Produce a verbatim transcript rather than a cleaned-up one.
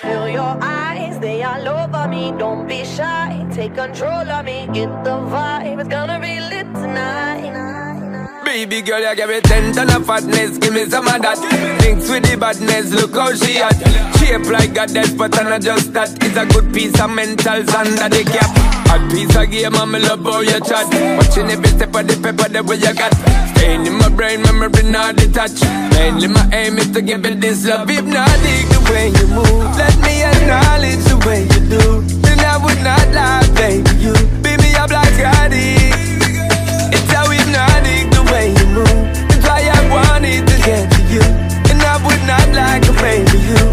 Feel your eyes, they all over me. Don't be shy, take control of me. Get the vibe, it's gonna be lit tonight. Baby girl, you give me ten ton of fatness, give me some of that. Thinks with the badness, look how she at. Shape like a death, but I'm not just that. It's a good piece of mentals under the cap. A piece of game, I'm love how you chat. Watching every step of the paper, the way you got. Staying in my brain, memory not detached. Mainly my aim is to give it this love. Hypnotic the way you move, let me acknowledge the way you do. Then I would not lie, baby, you beat me up like addict. It's how hypnotic the way you move. That's why I wanted to get to you, and I would not like a baby you.